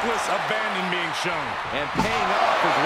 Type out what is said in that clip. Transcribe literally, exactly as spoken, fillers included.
reckless abandon being shown. And paying off as